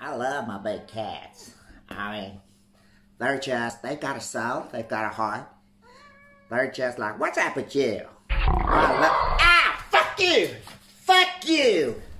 I love my big cats. I mean, they've got a soul, they've got a heart. They're just like, what's up with you? Fuck you! Fuck you!